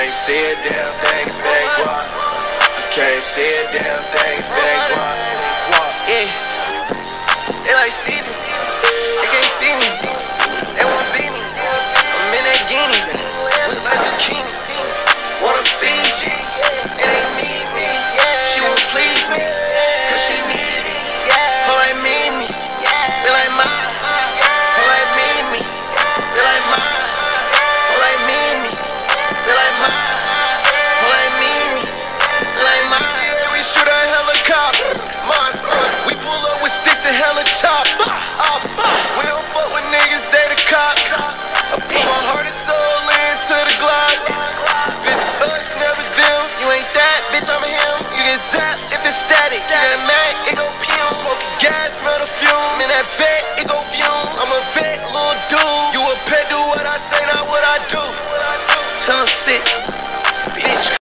can't see a damn thing if it ain't guap. I can't see a damn thing if it ain't guap. Yeah, they like Stevie, they can't see me, they won't beat me. I'm in that guinea, look like zucchini. Wanna feed you, it ain't need me. She won't please me, cause she need me. Her like mean me, they like mine. Her like mean me, they like mine. Her like mean me, they like mine. Her like mean me, they like mine. Yeah, we shoot at helicopters, monsters. We pull up with sticks and hella choppers. We don't fuck with niggas, they the cops. I put my heart and soul into the Glock. Bitch, us, never them. You ain't that, bitch, I'm him. You get zapped if it's static. You get mad, it go fume. Smoking gas, smell the fume. In that vet, it go fume. I'm a vet, little dude. You a pet, do what I say, not what I do. Tell him sit, bitch.